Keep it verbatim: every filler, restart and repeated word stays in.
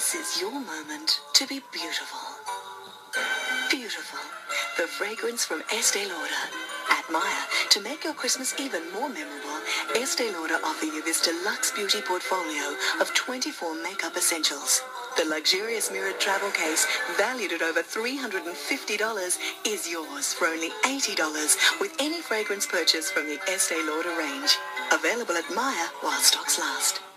This is your moment to be beautiful. Beautiful. The fragrance from Estee Lauder. At Maya, to make your Christmas even more memorable, Estee Lauder offer you this deluxe beauty portfolio of twenty-four makeup essentials. The luxurious mirrored travel case, valued at over three hundred fifty dollars, is yours for only eighty dollars with any fragrance purchase from the Estee Lauder range. Available at Maya while stocks last.